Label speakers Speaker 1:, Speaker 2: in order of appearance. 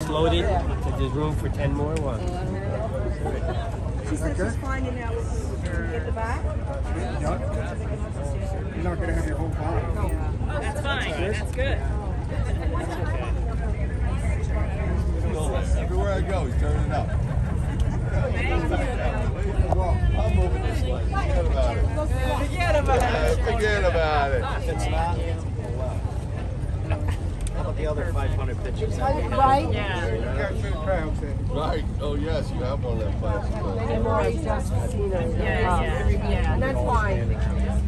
Speaker 1: It's loaded. There's room for 10 more. One.
Speaker 2: She said she's finding out at the back.
Speaker 3: You're not going to have your whole body.
Speaker 4: That's fine. That's good.
Speaker 5: Everywhere I go, he's turning up. I'm moving this way. Forget about it.
Speaker 4: Forget about it.
Speaker 5: Forget about it.
Speaker 1: If it's not, how about the other 500 pictures?
Speaker 2: Right?
Speaker 4: Yeah.
Speaker 5: Right. Oh, yes, you have one of them classes.
Speaker 2: I've already just seen her.
Speaker 4: Yeah.
Speaker 2: And that's fine.